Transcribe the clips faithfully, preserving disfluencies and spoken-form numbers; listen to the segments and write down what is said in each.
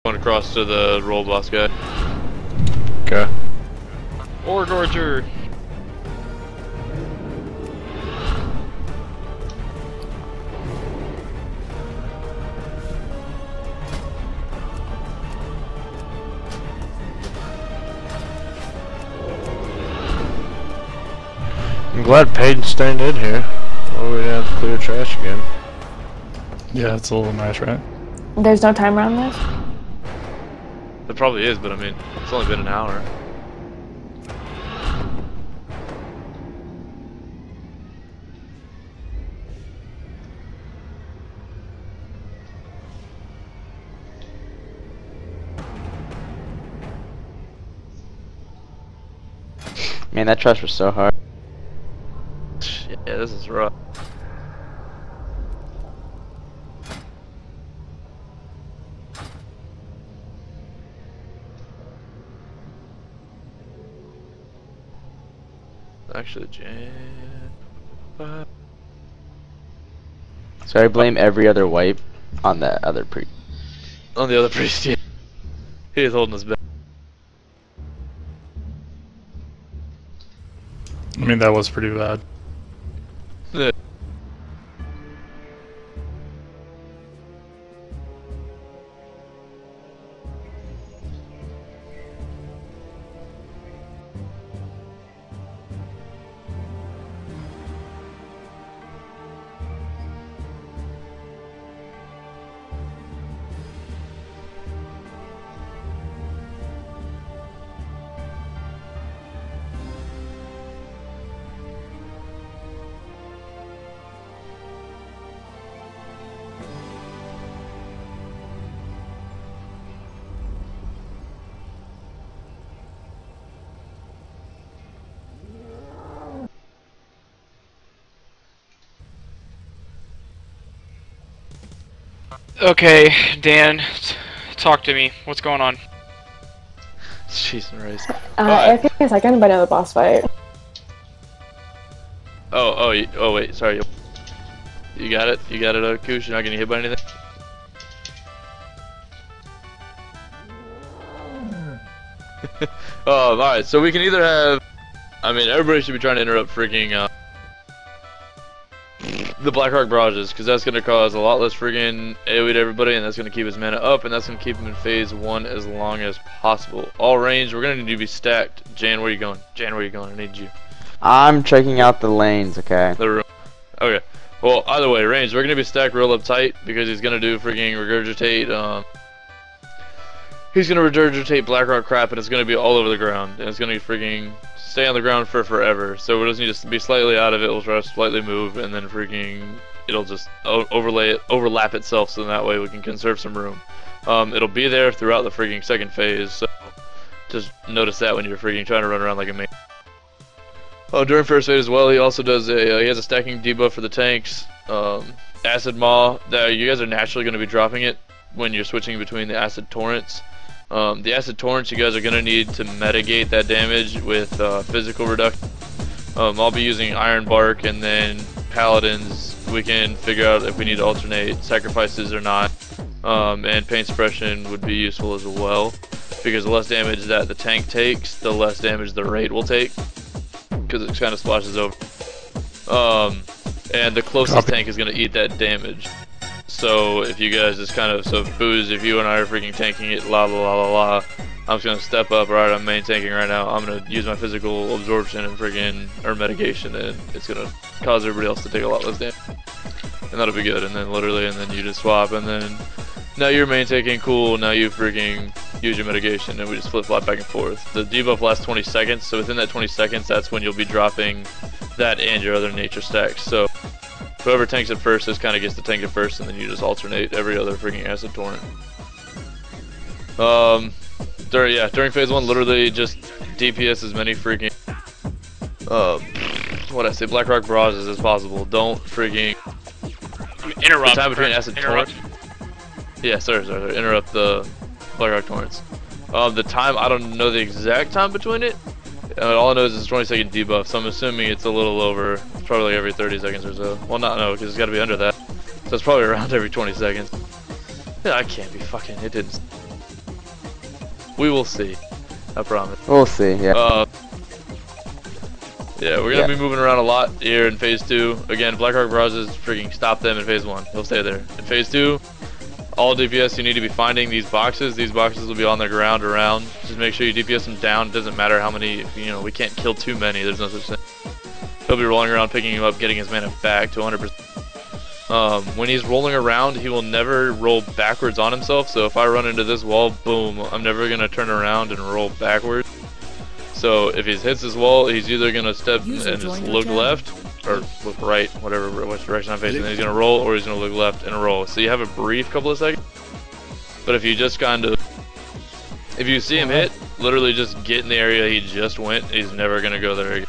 Going across to the roll boss guy. Okay. Oregorger. I'm glad Peyton's staying in here. Or we'd have to clear trash again. Yeah, it's a little nice, right? There's no timer on this? There probably is, but I mean, it's only been an hour. Man, that trash was so hard. Yeah, this is rough. Actually, Jan. So I blame every other wipe on that other priest. On the other priest, yeah. He is holding us back. I mean, that was pretty bad. Yeah. Okay, Dan, t talk to me. What's going on? Jeez Christ. Uh, I think a second, but another boss fight. Oh, oh, you, oh, wait, sorry. You got it? You got it, uh, Koosh? You're not getting hit by anything? Oh, alright, so we can either have... I mean, everybody should be trying to interrupt freaking, uh... the Blackrock barrages, because that's going to cause a lot less friggin' AoE to everybody, and that's going to keep his mana up, and that's going to keep him in phase one as long as possible. All range, we're going to need to be stacked. Jan, where you going? Jan, where you going? I need you. I'm checking out the lanes, okay? The room. Okay. Well, either way, range, we're going to be stacked real up tight, because he's going to do friggin' regurgitate, um... he's going to regurgitate Blackrock crap, and it's going to be all over the ground, and it's going to friggin' stay on the ground for forever. So we'll just need to be slightly out of it. We'll try to slightly move, and then freaking it'll just overlay it, overlap itself, so that way we can conserve some room. Um, it'll be there throughout the freaking second phase. So just notice that when you're freaking trying to run around like a man. Oh, during first phase as well, he also does a uh, he has a stacking debuff for the tanks. Um, acid Maw. That you guys are naturally going to be dropping it when you're switching between the acid torrents. Um, the acid torrents, you guys are going to need to mitigate that damage with uh, physical reduction. Um, I'll be using Iron Bark, and then Paladins, we can figure out if we need to alternate sacrifices or not. Um, and Pain Suppression would be useful as well, because the less damage that the tank takes, the less damage the raid will take, because it kind of splashes over. Um, and the closest Copy. tank is going to eat that damage. So if you guys just kind of, so Booze, if you and I are freaking tanking it, la la la la la, I'm just gonna step up. Alright, I'm main tanking right now. I'm gonna use my physical absorption and freaking, or mitigation, and it's gonna cause everybody else to take a lot less damage. And that'll be good. And then literally, and then you just swap, and then now you're main tanking, cool. Now you freaking use your mitigation, and we just flip flop back and forth. The debuff lasts twenty seconds, so within that twenty seconds, that's when you'll be dropping that and your other nature stacks. So whoever tanks it first just kind of gets to tank it first, and then you just alternate every other freaking acid torrent. Um, during yeah, during phase one, literally just D P S as many freaking uh, what I say, Blackrock barrages as possible. Don't freaking Interrupt. The time between acid interrupt. torrent. Yeah, sorry, sorry, sorry, interrupt the Blackrock torrents. Um, the time, I don't know the exact time between it. Uh, all I know is it's twenty second debuff, so I'm assuming it's a little over. It's probably like every thirty seconds or so. Well, not no, because it's got to be under that. So it's probably around every twenty seconds. Yeah, I can't be fucking. It didn't. We will see. I promise. We'll see. Yeah. Uh, yeah, we're gonna Yeah. be moving around a lot here in phase two. Again, Blackrock Barrages freaking stop them in phase one. He'll stay there. In phase two, all D P S you need to be finding these boxes. These boxes will be on the ground around. Just make sure you D P S them down. It doesn't matter how many. You know, we can't kill too many. There's no such thing. He'll be rolling around, picking him up, getting his mana back to one hundred percent. Um, when he's rolling around, he will never roll backwards on himself. So if I run into this wall, boom, I'm never gonna turn around and roll backwards. So if he hits this wall, he's either gonna step User and just joined look your left, or look right, whatever which direction I'm facing. Then he's gonna roll, or he's gonna look left and roll. So you have a brief couple of seconds. But if you just kind of, if you see him hit, literally just get in the area he just went. He's never gonna go there again.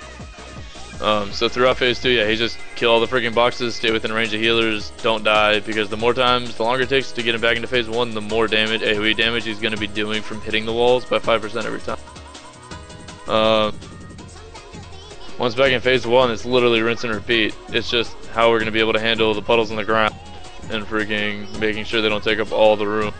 Um, so throughout phase two, yeah, he just kill all the freaking boxes, stay within range of healers, don't die, because the more times, the longer it takes to get him back into phase one, the more damage, AoE damage he's going to be doing from hitting the walls by five percent every time. Um, once back in phase one, it's literally rinse and repeat. It's just how we're going to be able to handle the puddles on the ground and freaking making sure they don't take up all the room.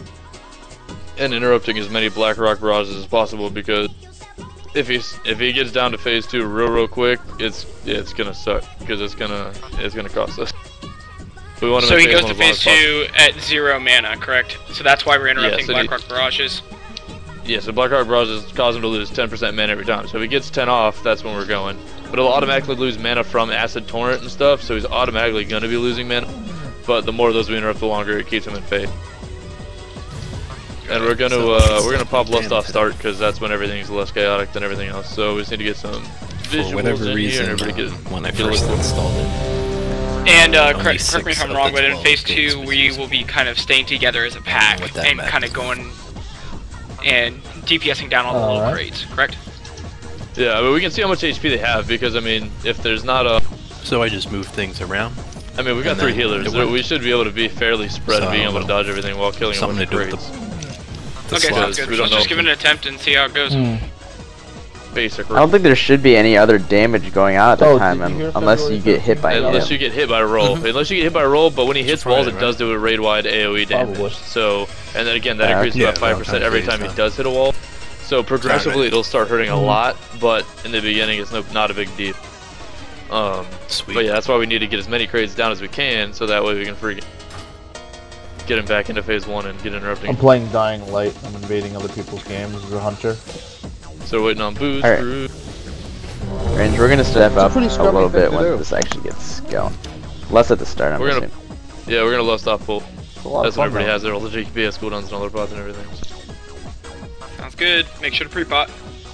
And interrupting as many Blackrock Barrages as possible, because If he's if he gets down to phase two real real quick, it's yeah, it's gonna suck because it's gonna it's gonna cost us. We want to. So he goes to phase two at zero mana, correct? So that's why we're interrupting Yeah, so Blackrock Barrages. Yeah, so Blackrock Barrages cause him to lose ten percent mana every time. So if he gets ten off, that's when we're going. But he'll automatically lose mana from Acid Torrent and stuff, so he's automatically gonna be losing mana. But the more of those we interrupt, the longer it keeps him in phase. And we're gonna uh, we're gonna pop Lust Off start because that's when everything's less chaotic than everything else. So we just need to get some visuals For whatever in reason, here and everybody uh, get, when I get a first look. installed it, And uh, Only correct, correct me if six I'm of wrong, the but in twelve phase games two was we used. will be kind of staying together as a pack What that and meant. kind of going and DPSing down all the little Alright. crates, correct? Yeah, but we can see how much H P they have because I mean, if there's not a, so I just moved things around. I mean, we got And three then healers. it So went- we should be able to be fairly spread So and being I able don't to know. dodge everything while killing them Something with to the do with crates. the, the Okay, slots. sounds good. we don't Let's just know. give it an attempt and see how it goes. Hmm. Basically. I don't think there should be any other damage going on at that Oh, time, did you hear un unless you February get hit by him. Unless you get hit by a roll. Unless you get hit by a roll, but when he hits walls, it Friday, does do a raid-wide AoE damage. Probably. So, and then again, that Yeah, increases yeah, about five percent every Valentine's time Day he does hit a wall. So progressively, it'll start hurting a Mhm. lot, but in the beginning, it's no, not a big deal. Um, Sweet. but yeah, that's why we need to get as many crates down as we can, so that way we can freaking get him back into phase one and get interrupting. I'm playing Dying Light. I'm invading other people's games as a hunter. So we're waiting on boost. Alright. Fruit. Range, we're gonna step It's a up pretty a scrubby little thing bit to when do. this actually gets going. Less at the start, I'm We're gonna- assuming. Yeah, we're gonna lust off bolt. It's a lot That's of when fun, everybody though. has their all the G P S cooldowns and all their pots and everything. Sounds good. Make sure to pre-pot.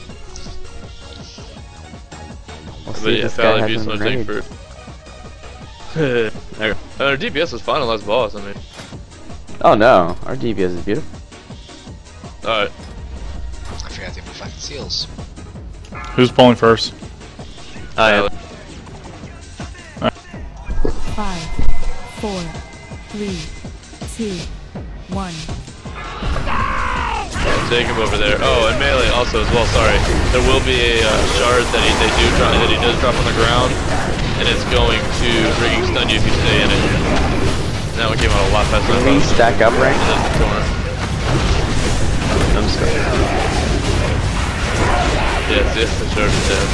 We'll But see if yeah, this guy Valley has Beast some wanna take range. for. There. Uh, our D P S was fine on last boss. I mean, Oh no, our D P S is beautiful. all right. I forgot to move fucking seals. Who's pulling first? Uh, Five, four, three, two, one. Take him over there. Oh, and melee also as well. Sorry, there will be a uh, shard that he they do drop that he does drop on the ground, and it's going to freaking stun you if you stay in it. And that one came out a lot faster than I Can we thought. stack up range? And then the corner. I'm just going. Yeah, it's, it's the shard. Yeah.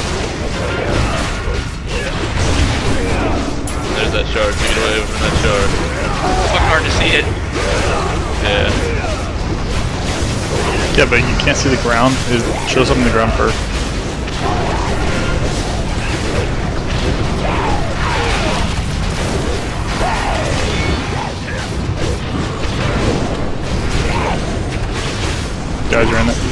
There's that shard. You get away from that shard. Fucking hard to see it. Yeah. Yeah, but you can't see the ground. It shows up in the ground first. Guys are in it.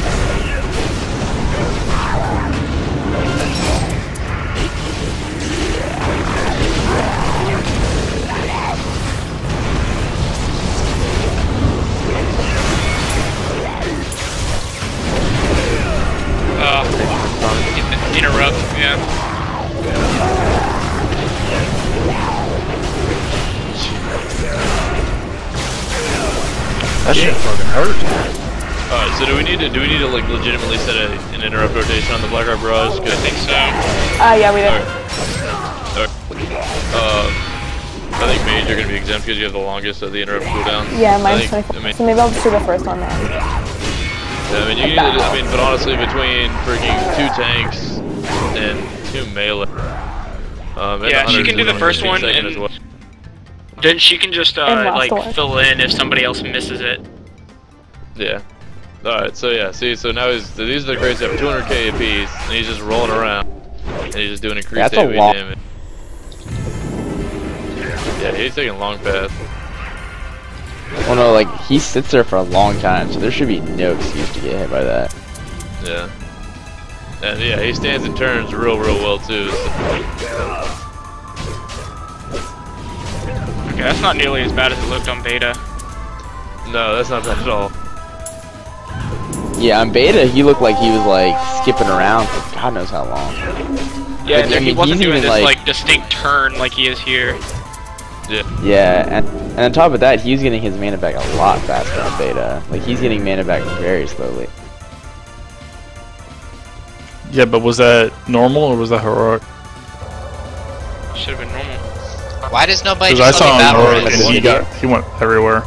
Uh, interrupt, yeah. That shit fucking hurt. Alright, so do we need to do we need to like legitimately set a, an interrupt rotation on the Blackrock Barrage? I think so. Uh, yeah, we did. Alright. Uh, I think mage are gonna be exempt because you have the longest of the interrupt cooldowns. Yeah, I mine's think- twenty-four. I mean, So maybe I'll just do the first one then. Yeah, I mean, you can either, I mean, but honestly, between freaking two tanks and two melee. Um, and Yeah, the she can do the first one, second and as well. then she can just And uh, last like one. fill in if somebody else misses it. Yeah. Alright, so yeah, see, so now he's, these are the crazy have two hundred K apiece, and he's just rolling around. And he's just doing increased That's a AoE long- damage. Yeah, he's taking a long path. Well, no, like, he sits there for a long time, so there should be no excuse to get hit by that. Yeah. And yeah, he stands and turns real, real well too. So. Okay, that's not nearly as bad as it looked on beta. No, that's not bad at all. Yeah, on beta, he looked like he was, like, skipping around for God knows how long. Yeah, Like, and I he mean, wasn't he's doing even, this like- like distinct turn like he is here. Yeah. Yeah, and, and on top of that, he's getting his mana back a lot faster on beta. Like, he's getting mana back very slowly. Yeah, but was that normal or was that heroic? Should have been normal. Why does nobody Because I just let saw me him battle heroic Riz? and he got he went everywhere.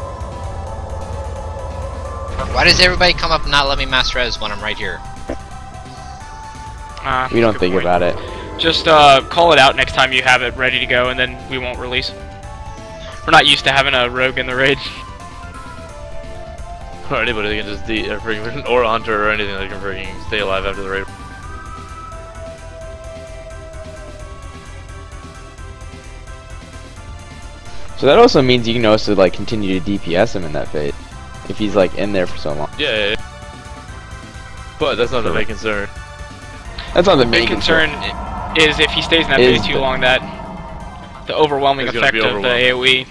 Why does everybody come up and not let me mass res when I'm right here? Uh, We don't good think point. about it. Just uh, call it out next time you have it ready to go, and then we won't release. We're not used to having a rogue in the raid. Or anybody that can just de or, freaking, or a hunter or anything that can freaking stay alive after the raid. So that also means you can also, like, continue to D P S him in that phase. If he's, like, in there for so long. Yeah, yeah, yeah. But that's not the main concern. That's not the The main big concern is if he stays in that Is phase too the- long, that the overwhelming He's gonna effect be of the overwhelmed. AoE.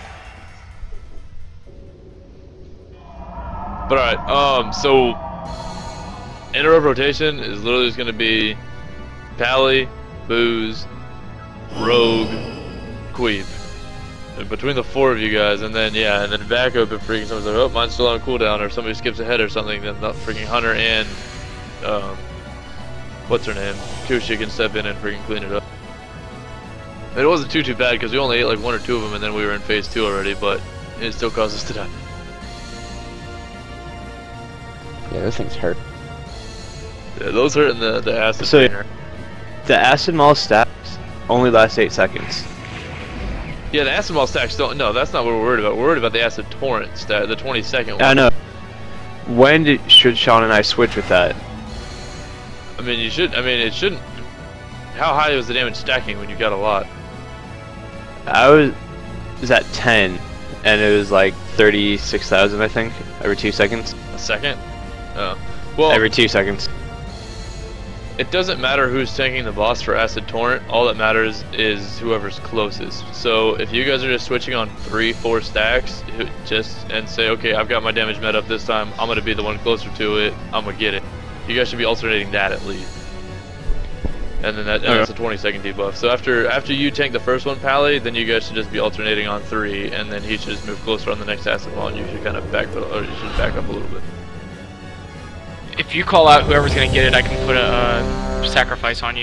But alright, um, so interrupt rotation is literally just gonna be Pally, Booze, Rogue, Queep. And between the four of you guys, and then yeah, and then backup if freaking someone's like, oh, mine's still on cooldown, or somebody skips ahead or something, then the freaking Hunter and um, what's her name, Kushi can step in and freaking clean it up. It wasn't too too bad because we only ate like one or two of them, and then we were in phase two already, but it still caused us to die. Yeah, those things hurt. Yeah, those hurt in the the acid. So- trainer. The acid maul stacks only last eight seconds. Yeah, the acid ball stacks don't. No, that's not what we're worried about. We're worried about the acid torrent stat, the twenty second one. I know. When did, should Sean and I switch with that? I mean, you should. I mean, it shouldn't. How high was the damage stacking when you got a lot? I was, was at ten, and it was like thirty-six thousand, I think, every two seconds. A second? Oh. Well, Every two seconds. it doesn't matter who's tanking the boss for acid torrent. All that matters is whoever's closest. So if you guys are just switching on three, four stacks, who- just and say, okay, I've got my damage met up this time. I'm gonna be the one closer to it. I'm gonna get it. You guys should be alternating that at least. And then that, and that's a twenty second debuff. So after after you tank the first one, Pally, then you guys should just be alternating on three, and then he should just move closer on the next acid wall, and you should kind of back, or you should back up a little bit. If you call out whoever's gonna get it, I can put a uh, sacrifice on you.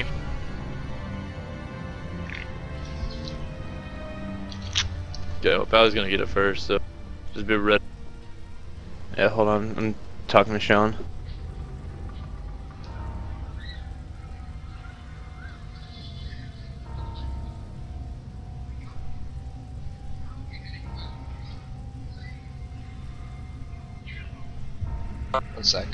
Okay, well, Pally's gonna get it first, so just be ready. Yeah, hold on. I'm talking to Sean. One sec.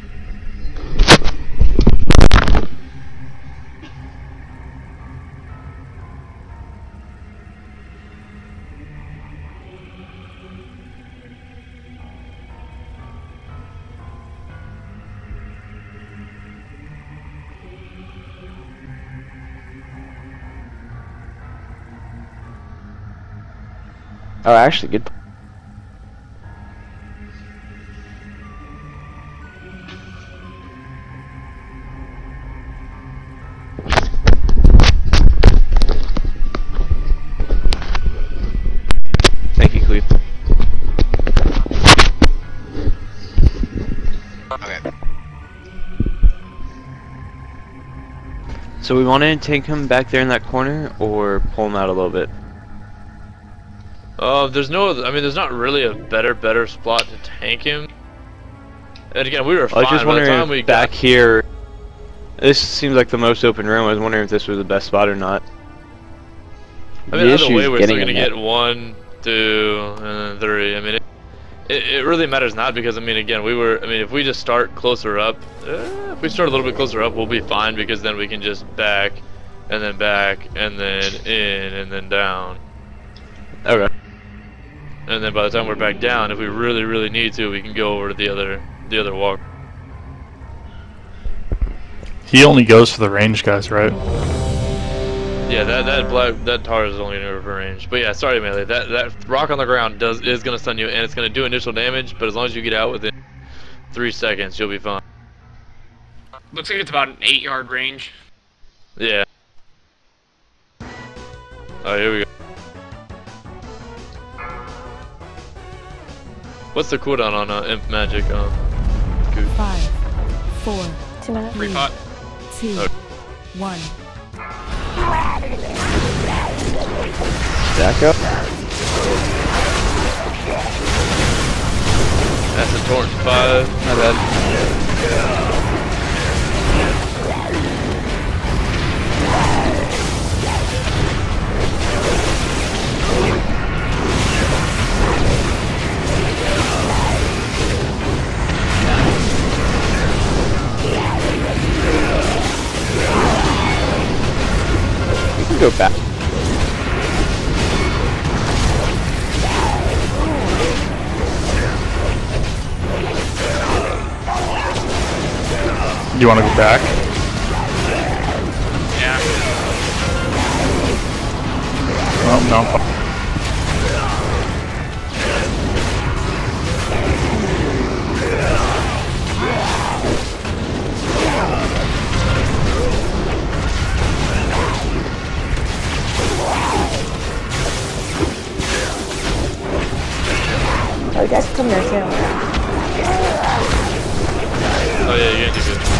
Oh, actually, good. Thank you, Cleve. Okay. So we want to take him back there in that corner, or pull him out a little bit? Uh, there's no, I mean, there's not really a better, better spot to tank him. And again, we were I fine. was just By the wondering time if we back got, here, this seems like the most open room. I was wondering if this was the best spot or not. I mean, The either issue way, is we're getting still gonna them get one, two, and then three. I mean, it, it, it really matters not because I mean, again, we were. I mean, if we just start closer up, uh, if we start a little bit closer up, we'll be fine because then we can just back, and then back, and then in, and then down. Okay. And then by the time we're back down, if we really, really need to, we can go over to the other, the other walk. He only goes for the range guys, right? Yeah, that that black that tar is only in for range. But yeah, sorry Melee. That that rock on the ground does is gonna stun you and it's gonna do initial damage. But as long as you get out within three seconds, you'll be fine. Looks like it's about an eight yard range. Yeah. Oh, here we go. What's the cooldown on uh, Imp Magic? Um, Goose? Five, four, Two minutes. Free pot. two, Okay. one. Stack up. That's a torrent five. My bad. We can go back. You want to go back? Yeah. Oh, no. Oh, you guys can come there too. Oh yeah, you're gonna do good.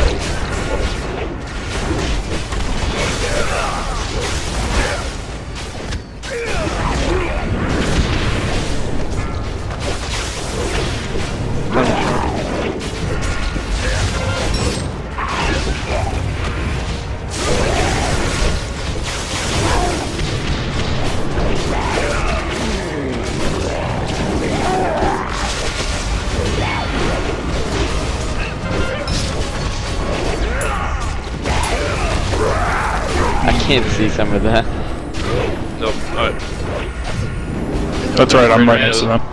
I can't see some of that. Nope. Alright. That's right, I'm right next to them.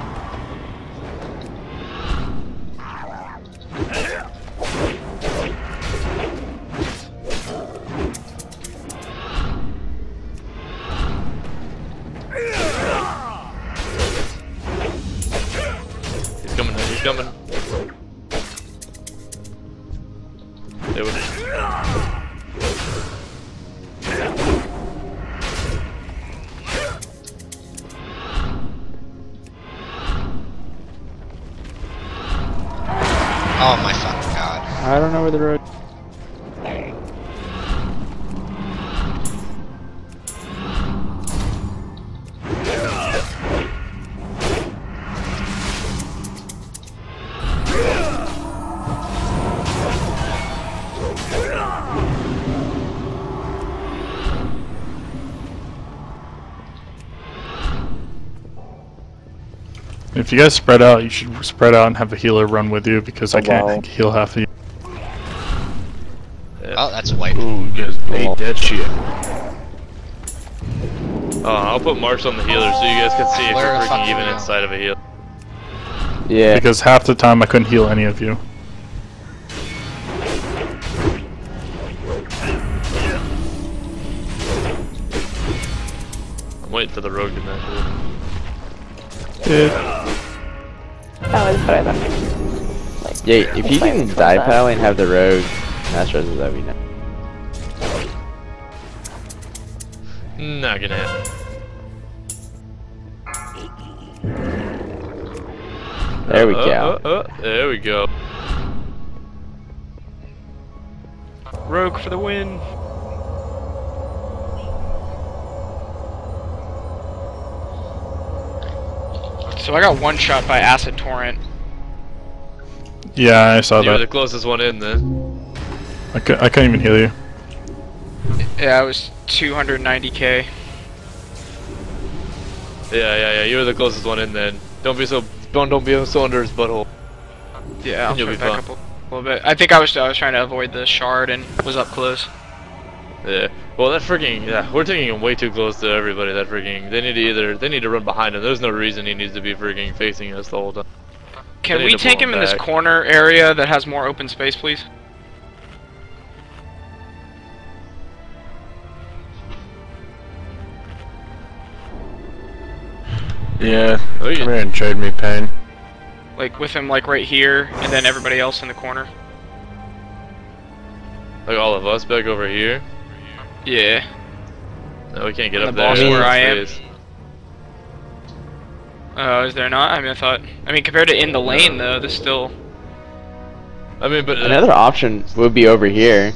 He's coming. He's coming. Stay with me. Oh my fucking god. I don't know where the road. If you guys spread out, you should spread out and have a healer run with you because I can't wow. heal half of you. Oh, that's white. Ooh, you guys ate that shit. Oh, I'll put marks on the healer so you guys can see if Where you're the fuck freaking do we even go? inside of a heal. Yeah. Because half the time I couldn't heal any of you. I'm waiting for the rogue to match it. Yeah. That was better than. Like, Yeah, if you can Explain die that. pally and have the rogue master res, that'd be nice. Not gonna happen. There we Uh, go. uh, uh, uh, there we go. Rogue for the win. So I got one shot by acid torrent. Yeah, I saw You were the that. closest one in then. I, cou I couldn't even heal you. Yeah, I was two hundred ninety K. Yeah, yeah, yeah. You were the closest one in then. Don't be so don't don't be so under his butthole. Yeah, I'll You'll try be back fine. up a little bit. I think I was I was trying to avoid the shard and was up close. Yeah. Well, that freaking yeah, we're taking him way too close to everybody. That freaking they need to either they need to run behind him. There's no reason he needs to be freaking facing us the whole time. Can They we need to take pull him him in this back. corner area that has more open space, please? Yeah. Oh, you- Come here and trade me pain. Like with him like right here, and then everybody else in the corner. Like all of us back over here. Yeah. No, we can't get And up the there. boss There's where no I am. space. Oh, is there not? I mean, I thought. I mean, compared to in the lane though, there's still. I mean, but uh, Another option would be over here.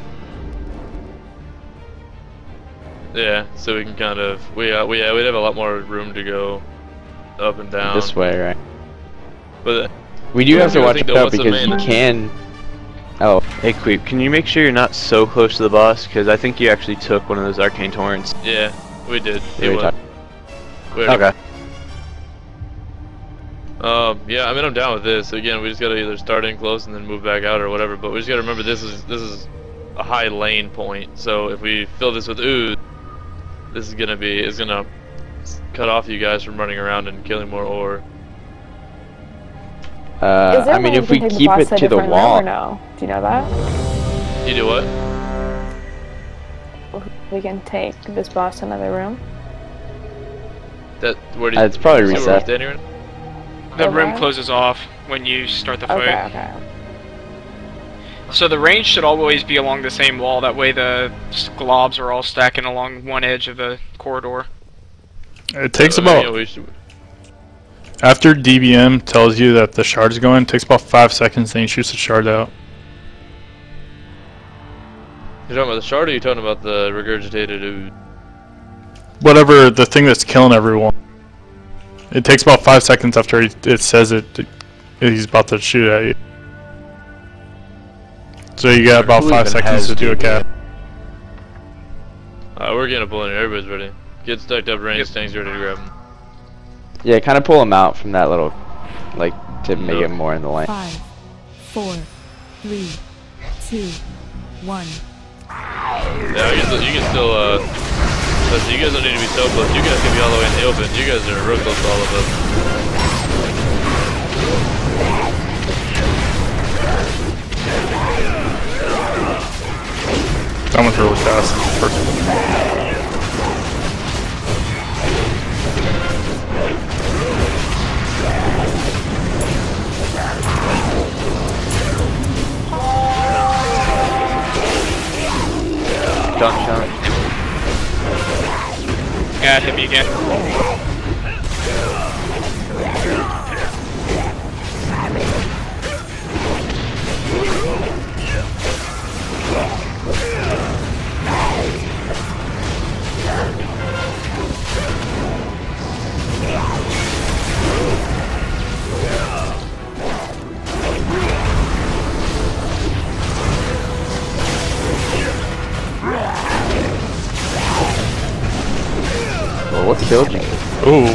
yeah. So we can kind of we uh, we yeah we'd have a lot more room to go up and down. This way, right? But uh, We do I have to think watch though, out what's the because you main- can. Oh, Hey, Queep, can you make sure you're not so close to the boss? Because I think you actually took one of those arcane torrents. yeah, we did. we It already was. talked- we already- Okay. Um, yeah, I mean I'm down with this. Again, we just gotta either start in close and then move back out or whatever. But we just gotta remember this is this is a high lane point. So if we fill this with ooze, this is gonna be is gonna cut off you guys from running around and killing more ore. Uh, Is there I mean, a way if we can take keep boss it to a to the different room wall, or no? Do you know that? You do what? We can take this boss to another room. That where do Uh, it's probably see where we're reset. standing right now? The room Okay. closes off when you start the Okay, fight. okay. So the range should always be along the same wall. That way the globs are all stacking along one edge of the corridor. It takes Uh, about yeah, we should- after D B M tells you that the shard's going, it takes about five seconds, then he shoots the shard out. You're talking about the shard or are you talking about the regurgitated ooze? Whatever the thing that's killing everyone. It takes about five seconds after he, it says it. He's about to shoot at you. So you got about Who five even seconds has to do a D B M? cap. Alright, we're getting a pull in here. Everybody's ready. Get stacked up, range tanks ready to grab them. yeah, kind of pull him out from that little, like, to make Okay. it more in the lane. Five, four, three, two, one. Yeah, you can, you can still, uh, listen, you guys don't need to be so close. You guys can be all the way in the open. You guys are real close to all of us. That one's really fast. Perfect. Dunk shot. Yeah, it hit me again. Well, what killed you? Ooh.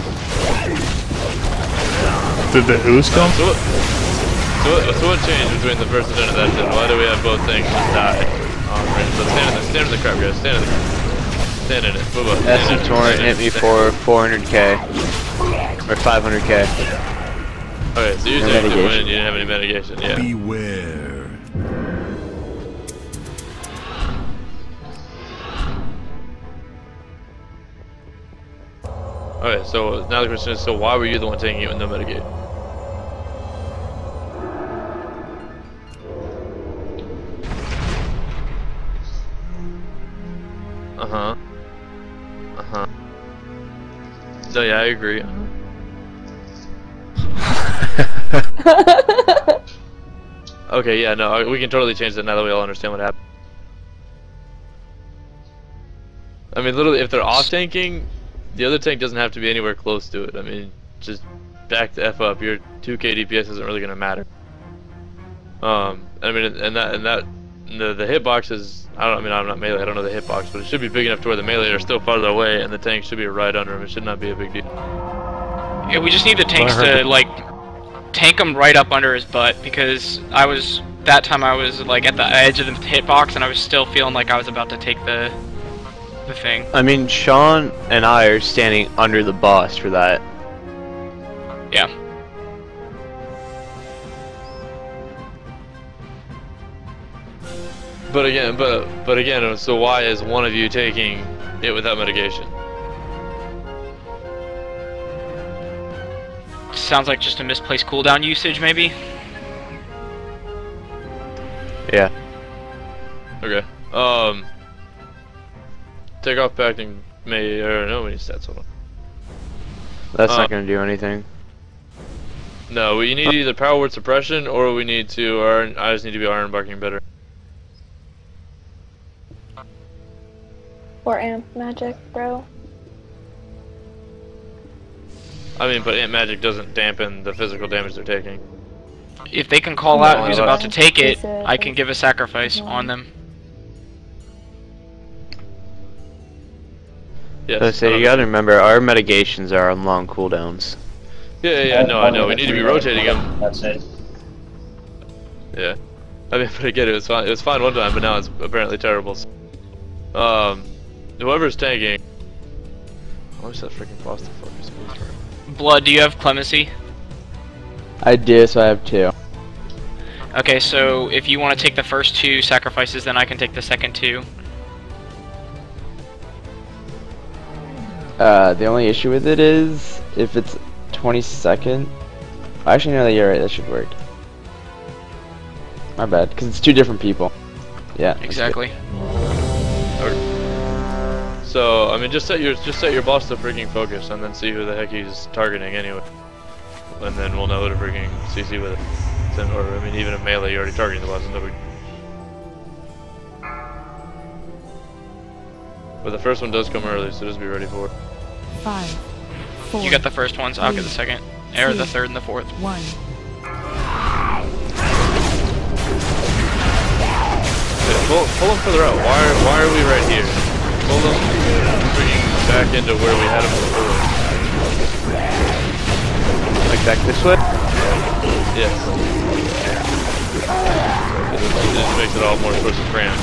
Did the ooze come? So what, so what, so what changed between the first and end of that then? Why do we have both things just die on range? So stand in the, stand in the crap, guys. Stand in the Stand in it. Move up. Stand S in M it. torrent Stand in hit it. me for four hundred K. Or five hundred K. Okay, so you No said you mitigation. didn't have any mitigation, yeah. Beware. Okay, so now the question is, so why were you the one taking it with no mitigate? Uh-huh. Uh-huh. So yeah, I agree. Uh-huh. Okay, yeah, no, we can totally change that now that we all understand what happened. I mean, literally, if they're off-tanking, the other tank doesn't have to be anywhere close to it. I mean, just back the F up. Your two K D P S isn't really going to matter. Um, I mean, and that and that the the hitbox is. I don't. I mean, I'm not melee. I don't know the hitbox, but it should be big enough to where the melee are still farther away, and the tank should be right under them. It should not be a big deal. Yeah, we just need the tanks to like tank him right up under his butt, because I was that time I was like at the edge of the hitbox, and I was still feeling like I was about to take the the thing. I mean, Sean and I are standing under the boss for that. Yeah. But again, but but again, so why is one of you taking it without mitigation? Sounds like just a misplaced cooldown usage, maybe. Yeah. Okay. Um. Take off packing may or no many stats. Hold on. That's Um, not gonna do anything. No, we need either power word suppression or we need to iron. I just need to be iron barking better. Or amp magic, bro. I mean, but ant magic doesn't dampen the physical damage they're taking. If they can call No, out who's I about to left. take it, Is it- I can give a sacrifice on them. Yes. So say you gotta remember, our mitigations are on long cooldowns. Yeah, yeah, yeah, no, I know. We need to be rotating them. That's it. Yeah. I mean, but again, it was fine. It was fine one time, but now it's apparently terrible. Um, whoever's tanking. Where's that freaking boss to focus? Blood, do you have clemency? I do, so I have two. Okay, so if you want to take the first two sacrifices, then I can take the second two. Uh, the only issue with it is if it's twenty second. Actually, no, you're right. That should work. My bad, because it's two different people. Yeah. that's Exactly. So I mean, just set your just set your boss to freaking focus, and then see who the heck he's targeting anyway, and then we'll know who to freaking C C with it. Then, or I mean, even in melee, you're already targeting the boss. No big. But the first one does come early, so just be ready for it. Five, four, You got the first ones, I'll get the second. Or the two, third and the fourth. one. Yeah, pull, pull them further out. Why are, why are we right here? Pull them freaking back into where we had them before. Like back this way? Yes. It just, it just makes it all more towards the cramp.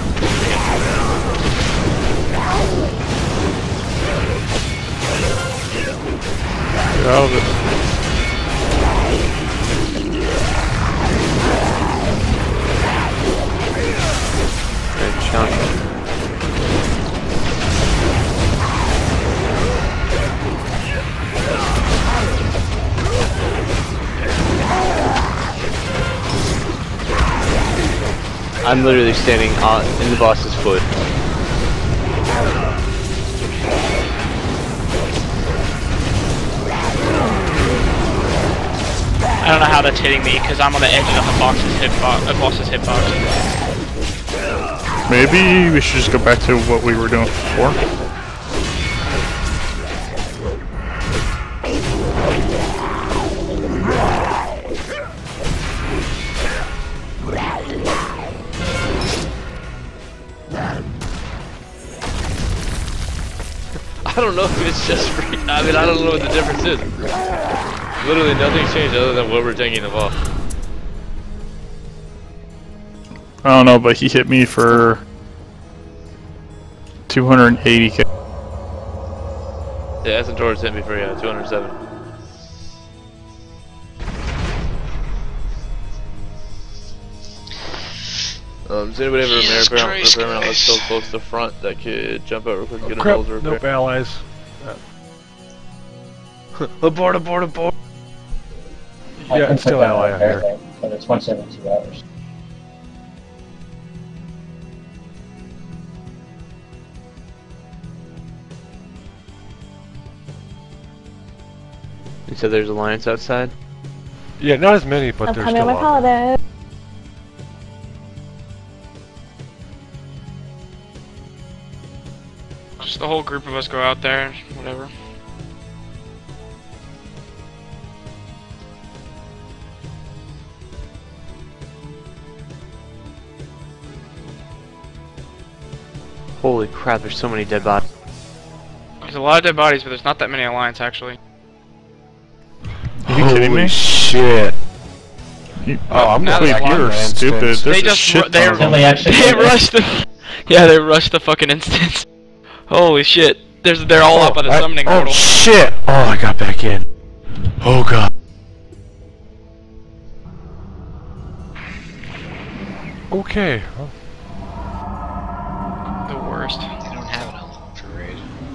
Get out of it. Right, Sean. I'm literally standing on in the boss's foot. I don't know how that's hitting me because I'm on the edge of the box's hitbox. Uh, boss's hitbox. Maybe we should just go back to what we were doing before. I don't know if it's just free. I mean, I don't know what the difference is. Literally nothing's changed other than what we're taking them off. I don't know, but he hit me for two hundred eighty K. Yeah, Centaurus hit me for, yeah, two hundred seven. Um, does anybody have a Jesus repair Christ, repair mount that's so guys. close to the front that could jump out real quick and get a Crap, nose repair? nope, allies. Abort, abort, abort! Yeah, it's still ally out here. But it's once every two hours. You said there's alliance outside? Yeah, not as many, but I'm there's coming still on my out there. paladin. Just the whole group of us go out there, whatever. Holy crap, there's so many dead bodies. There's a lot of dead bodies, but there's not that many Alliance actually. Are you kidding me? Shit. You, Oh, I'm Now gonna there's keep you're your stupid. instance. There's They a just shit ru- they- ton of them. They actually They rushed the. Yeah, they rushed the fucking instance. Holy shit! There's they're all up by the I- summoning oh portal. shit! Oh, I got back in. Oh god. Okay. Well, The worst. They don't have an element for raid.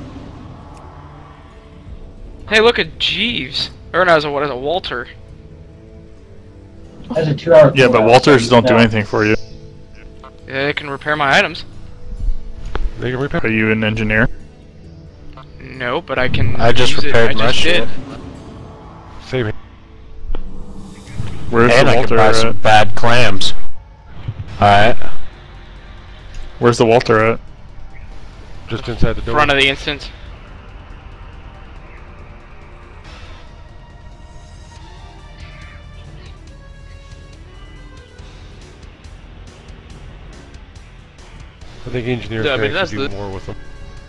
Hey, look at Jeeves. Or no, what is it, Walter? That's a two hour Yeah, but cooldown, Walters so don't do no. anything for you. Yeah, they can repair my items. they can repair. Are you an engineer? No, but I can. I just use repaired it. I my just shit. did. Save me. Where's And the I can Walter buy at? some bad clams. Alright. Where's the Walter at? Just inside the door. Front of the instance. I think engineers Yeah, I can mean, that's actually do the- more with them.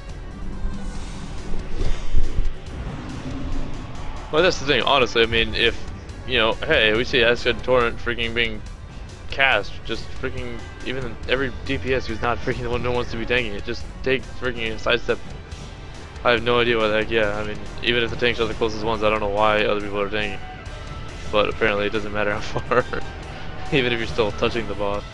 Well, that's the thing. Honestly, I mean, if you know, hey, we see Ascend Torrent freaking being cast, just freaking even every D P S who's not freaking the one who wants to be tanking it, just take freaking a sidestep. I have no idea why the heck. Yeah, I mean, even if the tanks are the closest ones, I don't know why other people are tanking. But apparently, it doesn't matter how far, even if you're still touching the boss.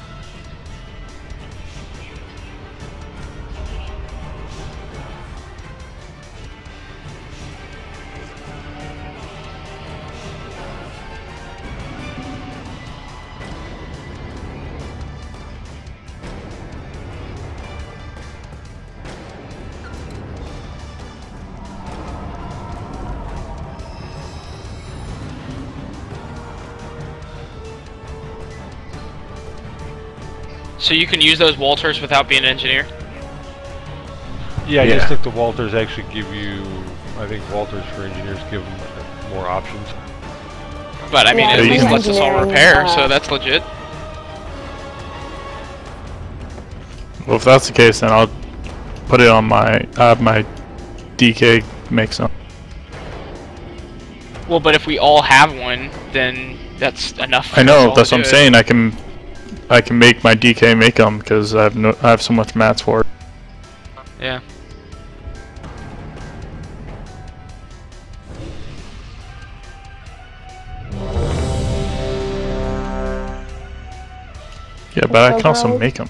So you can use those Walters without being an engineer? Yeah, I Yeah. just think the Walters actually give you. I think Walters for engineers give them more options. But I mean, Yeah, at you least can- lets us all engineering, repair, uh, so that's legit. Well, if that's the case, then I'll put it on my. I have my D K make some. Well, but if we all have one, then that's enough. I for us know. all That's to what I'm do it. saying. I can. I can make my D K make them because I have no. I have so much mats for it. Yeah. Yeah, but I so can also gross. make them.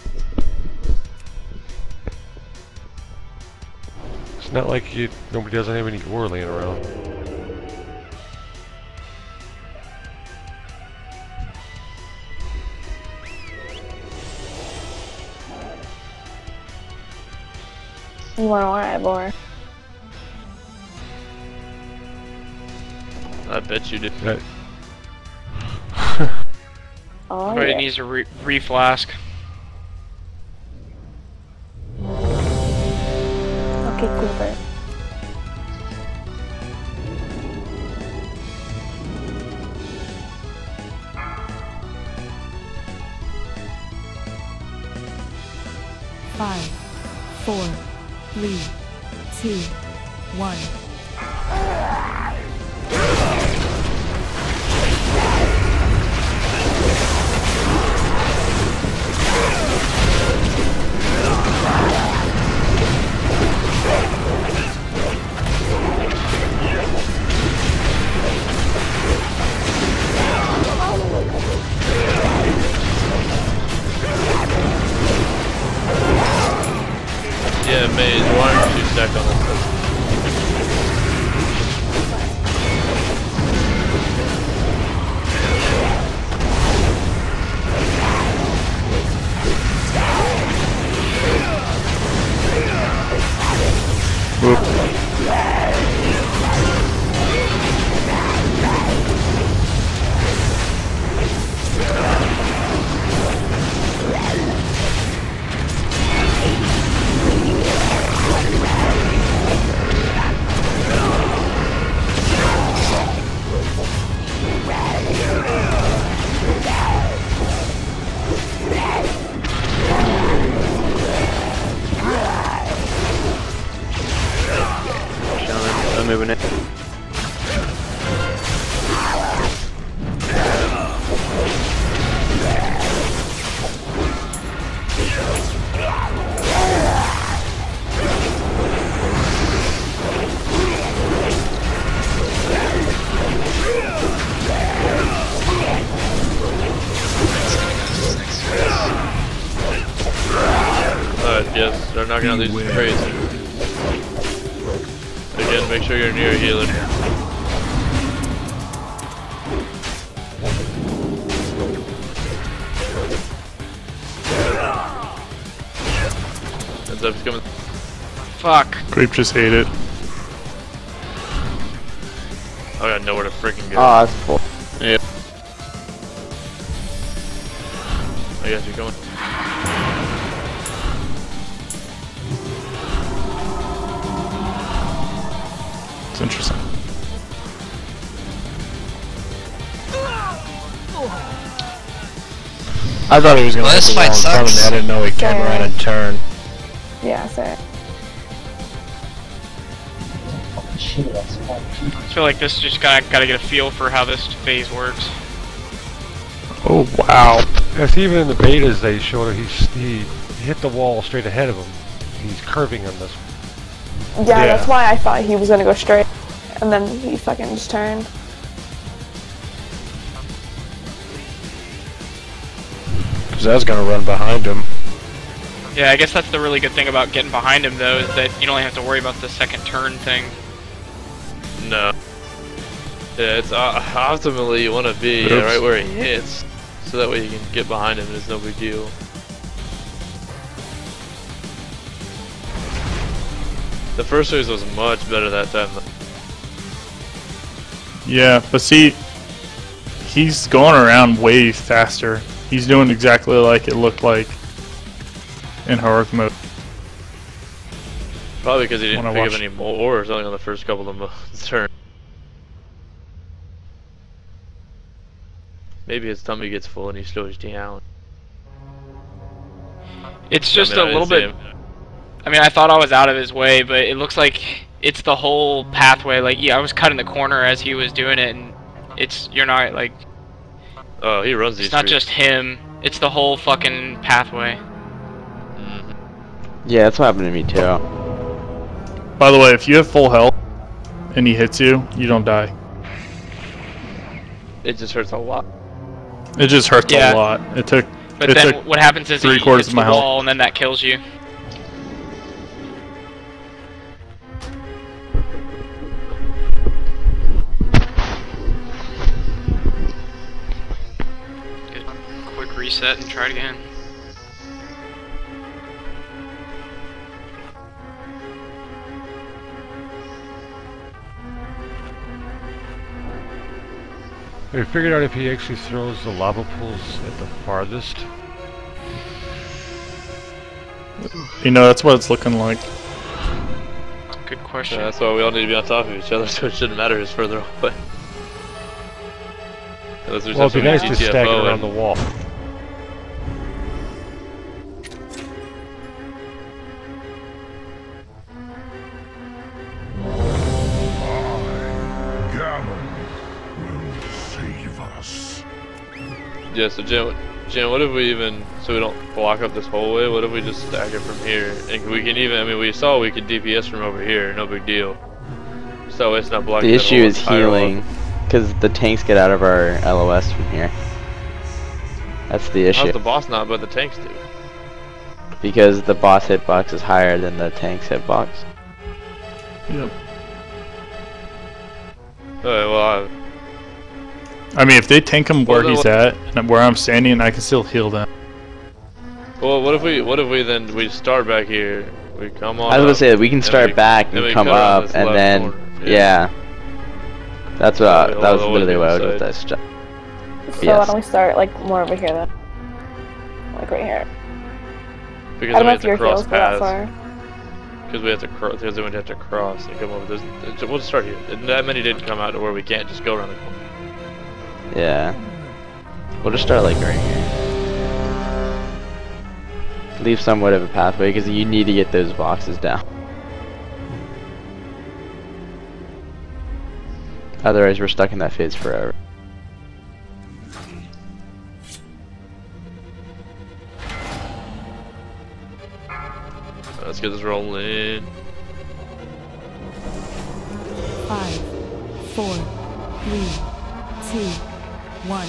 It's not like you. Nobody doesn't have any ore laying around. You want to lie, boy? I bet you did. That, Oh, Everybody yeah. needs a re reflask. Okay, Cooper. Five, four, three, two, one. Yeah, Mage, why aren't you stacked on this stuff? Rez. Start knocking out these crates. Again, make sure you're near a healer. Heads up, he's coming. Fuck. Creep just ate it. I got nowhere to freaking go. Oh, that's full. Yeah. I guess you're going. It's interesting. I thought he was gonna Well, hit this the wall fight in front of me. sucks. I didn't know he came around and turned. Yeah, sorry. I feel like this just gotta gotta get a feel for how this phase works. Oh wow. Yes, even in the betas they showed it, he, he, he hit the wall straight ahead of him. He's curving on this one. Yeah, Yeah. that's why I thought he was gonna go straight, and then he fucking just turned. Because I was going to run behind him. Yeah, I guess that's the really good thing about getting behind him though, is that you don't even have to worry about the second turn thing. No. Yeah, it's uh, optimally you want to be Oops. uh, right where he hits, so that way you can get behind him and it's no big deal. The first phase was much better that time. Yeah, but see, he's going around way faster. He's doing exactly like it looked like in heroic mode. Probably because he didn't When I pick up watched- any more or something on the first couple of mo- turns. Maybe his tummy gets full and he slows down. It's just I mean, I a little didn't see bit. him. I mean, I thought I was out of his way, but it looks like it's the whole pathway. Like, yeah, I was cutting the corner as he was doing it, and it's you're not like. Oh, he runs these It's not streets. just him. It's the whole fucking pathway. Mhm. Yeah, that's what happened to me too. By the way, if you have full health and he hits you, you don't die. It just hurts a lot. It just hurts Yeah. a lot. It took. But it then took what happens is three he quarters hits of my the health. wall, and then that kills you. Good. Quick reset and try it again. We figured out if he actually throws the lava pools at the farthest. You know, that's what it's looking like. Good question. Yeah, that's why we all need to be on top of each other, so it shouldn't matter who's further away. Unless there's Well, it'd be nice some to stack it G T F O around the and- wall. Yeah, so Jen, Jen, what if we even, so we don't block up this whole way, what if we just stack it from here? And we can even, I mean, we saw we could D P S from over here, no big deal. So it's not blocking The that issue whole is entire wall. healing, because the tanks get out of our L O S from here. That's the How's issue. the boss not, but the tanks do? Because the boss hitbox is higher than the tank's hitbox. Yep. Alright, well, I, I mean, if they tank him where Well, he's then at and where I'm standing, I can still heal them. well, what if we, what if we then, we start back here, we come on I was gonna up, say we can then start we- back then and we come cut around up, this and left then corner. yeah. That's what Yeah, I, that was all the way literally what I was inside. just. So Yes. why don't we start like more over here then? Like right here. Because I then don't we know have if to your cross heels go that paths. far. Because we have to cross, because then we'd have to cross and come over. There's, it's- we'll just start here. That many didn't come out to where we can't just go around the corner. Yeah. We'll just start like right here. Leave somewhat of a pathway because you need to get those boxes down. Otherwise, we're stuck in that phase forever. Let's get this rolling. Five, four, three, two, one.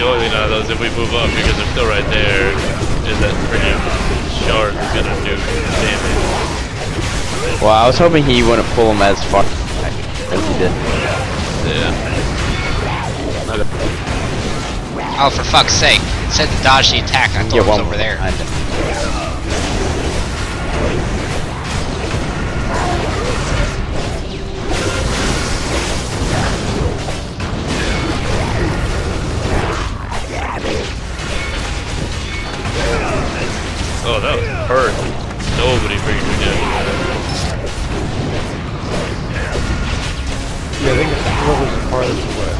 only thing out of those if we move up because they're still right there. Is that freaking shark is gonna do damage? Well, I was hoping he wouldn't pull him as far as he did. Yeah. Oh, for fuck's sake. It said to dodge the attack. I thought it was over there. Oh, that was perfect. Nobody freaking could get it. Yeah, I think it's what was the farthest away.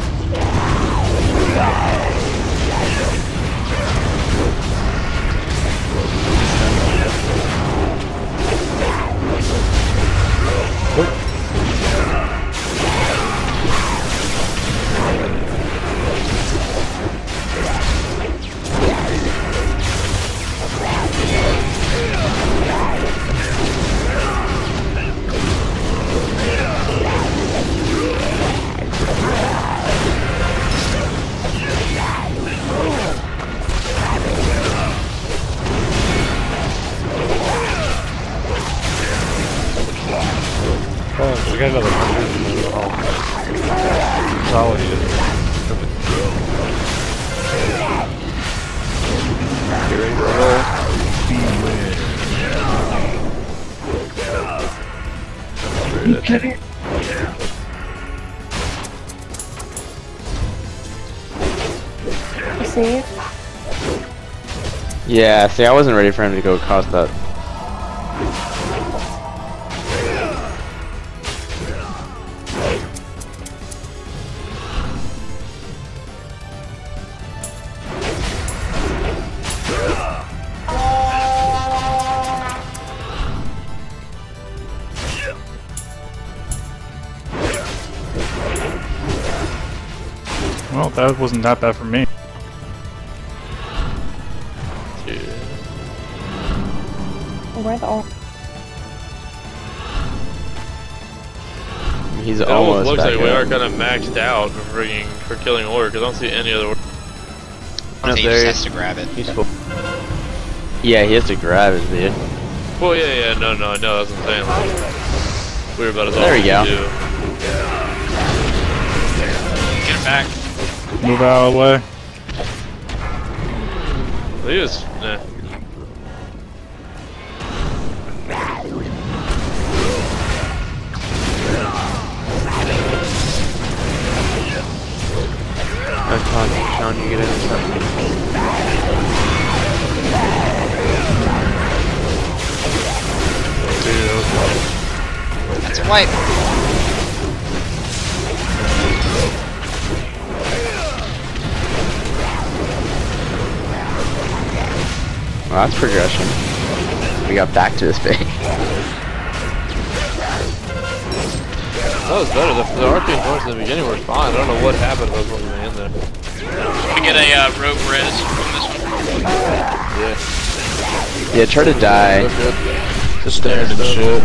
Oh, we got another hundred. Oh, solid. Get ready to roll. See? Yeah, see, I wasn't ready for him to go across that. Well, that wasn't that bad for me. Where the all? He's It almost almost looks back like we up. are kind of maxed out for freaking for killing orc. I don't see any other orc. I think he just has to grab it. He's full. Yeah, he has to grab it, dude. Well, yeah, yeah, no, no, no, that's what I'm saying. Like, we were about as There we go. do. Get him back. Move out of the way. He was, nah. I'm talking, Sean, you get in something. That's a wipe. Well, that's progression. We got back to this page. That was better. The, the arcane noise in the beginning was fine. I don't know what happened to those ones in the end there. We get a uh, rogue res from this one. Yeah. Yeah, try to die. Just staring and shit.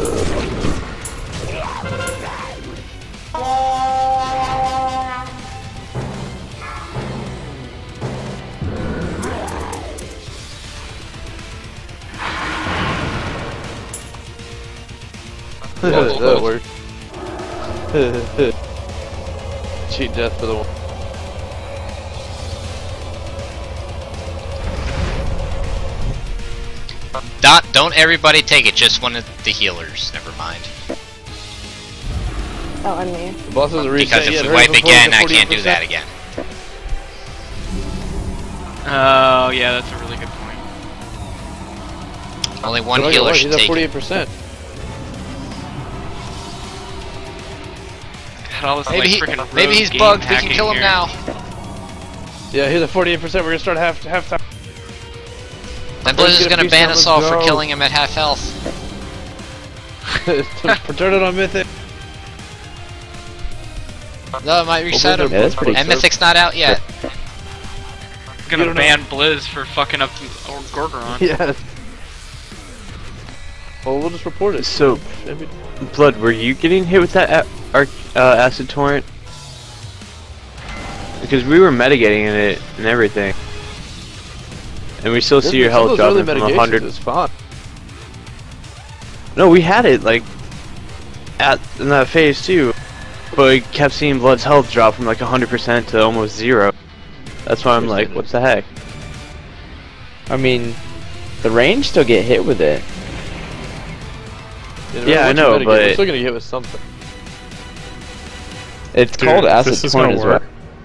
That worked. Cheat death for the one. Not, don't everybody take it, just one of the healers. Never mind. Oh, and me. The boss doesn't reset Because if yet. we Hurry wipe before again, the I can't do forty-eight that percent. again. Oh, yeah, that's a really good point. Only one Look at healer what, should he's at take forty-eight it. percent. Got all this, Maybe, like, he, freaking rogue maybe he's game bugged, we can hacking kill him here. now. Yeah, he's at forty-eight percent. We're gonna start half half time. Then Blizzard's get a gonna piece ban of us the all for go. killing him at half health. Turn it on Mythic. No, it might reset him. Yeah, that's pretty And cool. Mythic's not out yet. I'm gonna ban Blizz for fucking up Oregorger. Yes. Well, we'll just report it. So, Blood, were you getting hit with that a arc, uh, acid torrent? Because we were mitigating in it and everything. And we still see your health dropping from one hundred. It's fine. No, we had it, like, at in that phase too. But we kept seeing Blood's health drop from like one hundred percent to almost zero. That's why I'm like, what the heck? I mean, the range still get hit with it. Yeah, Yeah, I know, but but- we're still gonna get hit with something. It's Dude, called if acid this is point gonna as well. work,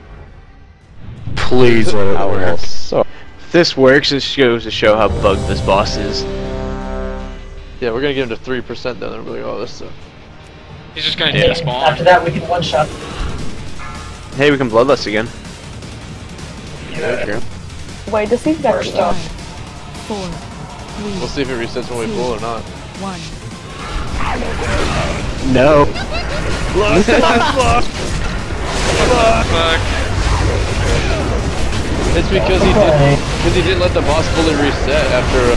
please let it Ow, work. so If this works, it just goes to show how bugged this boss is. Yeah, we're gonna get him to three percent then. They're like, oh, this stuff. He's just gonna data spawn. After that, we can one shot. Hey, we can Bloodlust again. Yeah, true. Wait, does he get First stuff? off. Four, three, We'll see if it resets when we pull or not. one. No. Fuck. It's because he did because he didn't let the boss fully reset after uh,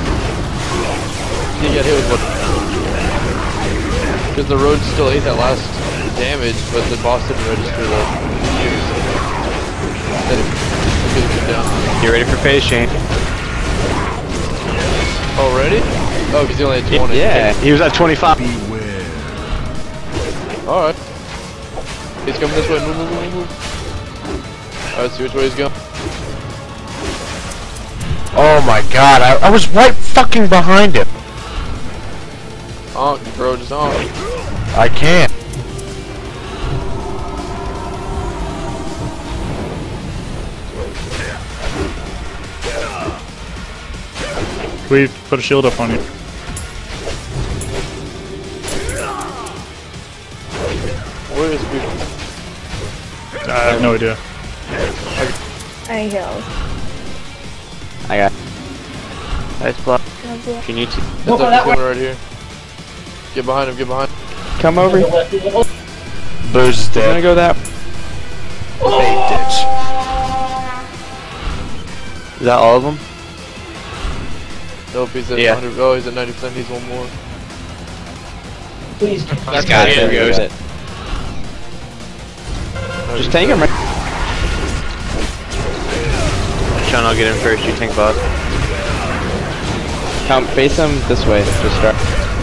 he got hit with what. Because the road still ate that last damage, but the boss didn't register the use. Then it could have down. Get ready for phase change. Already? Oh, because he only had twenty. Yeah, he was at twenty-five. Alright. He's coming this way. Move, move, move, move. Alright, see which way he's going. Oh my god, I, I was right fucking behind him. Honk, bro, just honk. I can't. We put a shield up on you. Where is we? I have no idea. I heal. I got. Nice block. If you need to. Go That's for that coming way. right here. Get behind him, get behind. Come over. To He's the left, to the left. Booze is gonna dead. go that. Is that all of them? Nope, he's at Yeah. one hundred. Oh, he's at ninety percent. He's one more. Please. That's got it. There goes it. Just tank him right. Sean, I'll get in first. You tank bot. Come face him this way. Just start.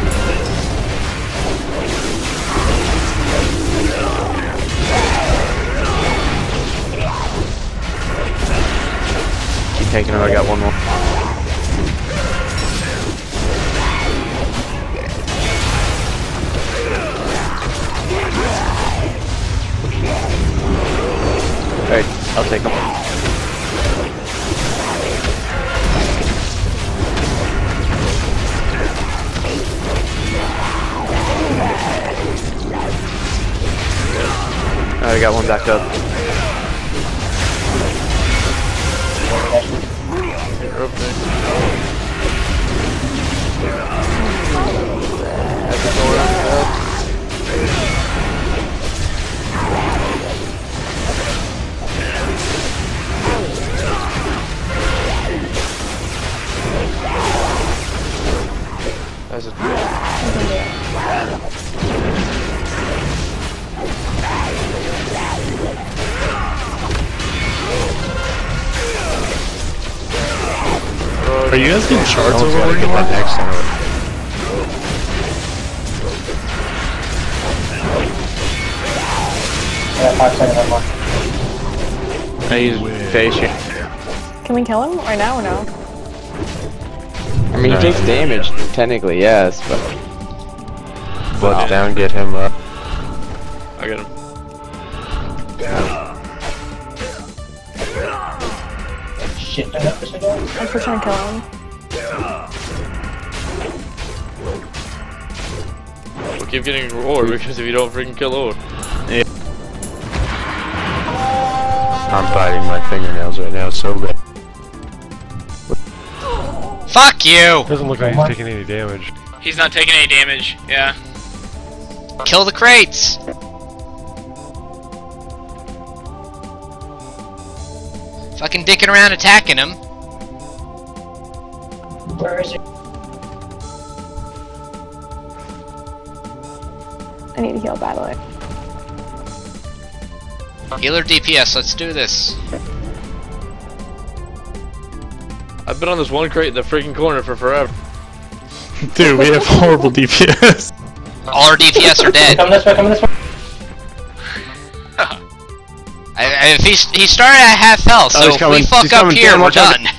Keep taking him. I got one more. Alright, I'll take him. I got one back up. You're up there. Have to go around the head. That's a Are you guys getting shards Someone's over gotta where get you that are? next center. Yeah, five seconds on one. I use phase change. Can we kill him right now or no? I mean, he takes damage technically, yes, but Blood's down, get him up. I got him. Shit, I got this again. I'm still trying to kill him. We'll keep getting ore because if you don't freaking kill ore. I'm biting my fingernails right now, so bad. Fuck you! Doesn't look like he's taking any damage. He's not taking any damage. Yeah. Kill the crates! Fucking dicking around attacking him. Where is he? I need to heal badly. Healer D P S, let's do this. I've been on this one crate in the freaking corner for forever. Dude, we have horrible D P S. All our D P S are dead. Come this way, come this way. I, I, if he's, he started at half health, so Oh, he's if coming. we fuck He's up coming. here, Damn, we're watch out. done.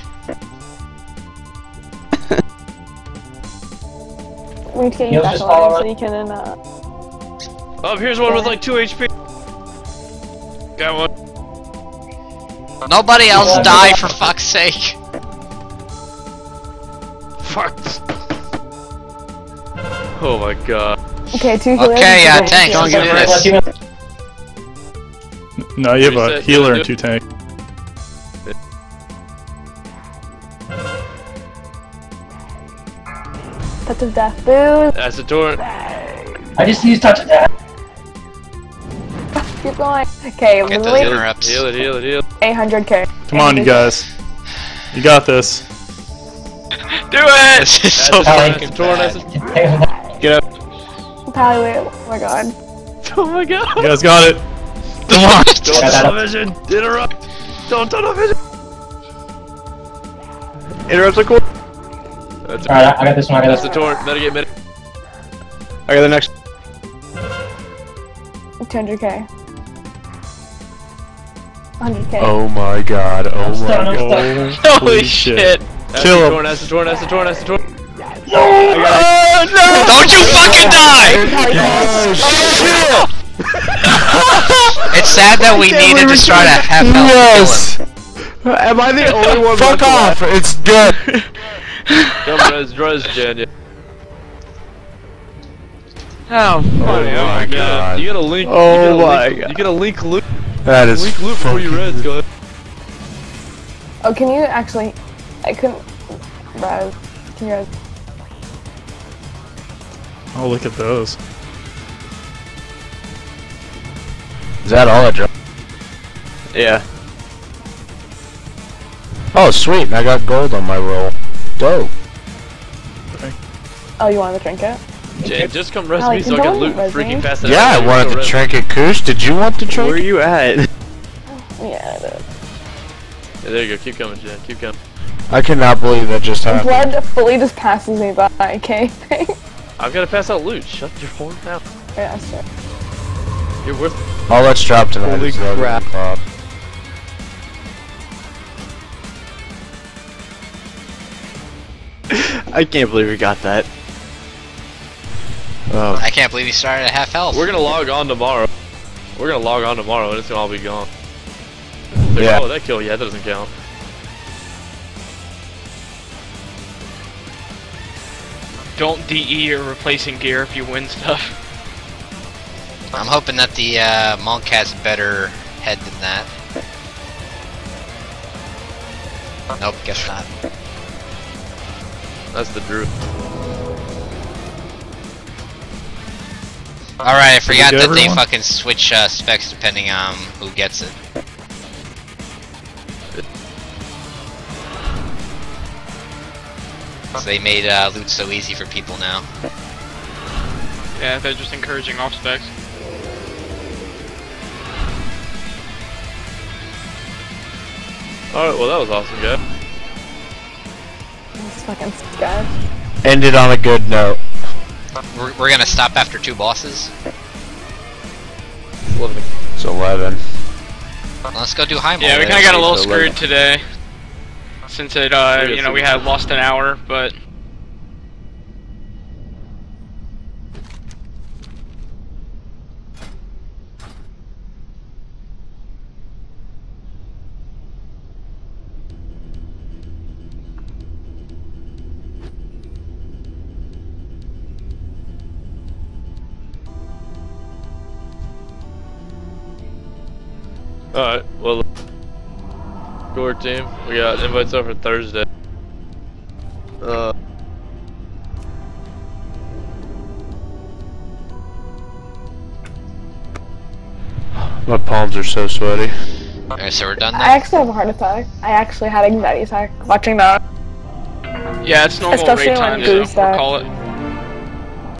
We need to get you You'll back just alive follow so it. you can, uh... Oh, here's one with like two H P. Got one. Nobody else die for fuck's sake. Fuck. Oh my god. Okay, two healers. Okay, and uh, two tanks, tanks. let's do Let's this. do it. No, you have a Reset, healer do and it. two tanks. Touch of death. Boo! That's the torrent. I just used touch of death. Keep going. Okay, Get those literally interrupts. Heal it, heal it, heal it. eight hundred K. Come on, you guys. You got this. Do it! This is so That's the fucking torrent, bad. that's the- Get up. Pally, wait. Oh my god. Oh my god. You guys got it. Come on! Don't Got that tunnel up. vision. Interrupt. Don't tunnel vision. Interrupts are cool. That's, Alright, I got this one, I got that's this the one. torrent. Better get mid. I got the next. two hundred K. one hundred K. Oh my god, oh I'm my stuck, I'm god. stuck. Holy shit. shit! That's Kill the him. torrent. That's the torrent. That's the torrent. That's the torrent. Don't you fucking die! It's sad that we needed to start at half health to kill him. Am I the only one? Fuck off! It's dead! Come res, res, Jan. How Oh funny. my You gotta, god. you gotta link. Oh you gotta my link, god. You gotta link loot. That is Link loot before you fucking- res. Go ahead. Oh, can you actually... I couldn't... Res. Can you res? Oh, look at those. Is that all I dropped? Yeah. Oh sweet, I got gold on my roll. Dope. Oh, you wanted the trinket? Jane, just come res Alec, me so I don't can loot res me. freaking fast. Yeah, I wanted the trinket. Koosh, did you want the Where are trinket? you at? Yeah, I did. Yeah, there you go. Keep coming, Jen. Keep coming. I cannot believe that just happened. Blood fully just passes me by, okay? I've got to pass out loot. Shut your horn mouth. Yeah, that's it. You're worth. All let's drop tonight Holy is the other crap. club. I can't believe we got that. Oh. I can't believe he started at half health. We're gonna log on tomorrow. We're gonna log on tomorrow and it's gonna all be gone. Like, Yeah. Oh, that kill. Yeah, that doesn't count. Don't D E your replacing gear if you win stuff. I'm hoping that the uh, monk has a better head than that. Nope, guess not. That's the druid. Alright, I forgot get that they everyone? fucking switch uh, specs depending on who gets it. So they made uh, loot so easy for people now. Yeah, they're just encouraging off specs. Alright, well that was awesome, guy. This fucking sketch. Ended on a good note. We're, we're gonna stop after two bosses. It's eleven. Let's go do high Yeah, we mode. kinda got a little so screwed like- today. Since it, uh, you know, we had lost an hour, but... Alright, well, core team, we got invites out for Thursday. Uh, My palms are so sweaty. Alright, so we're done I then? actually have a heart attack. I actually had an anxiety attack watching that. Yeah, it's normal Especially raid when time, so Goose we'll died. call it.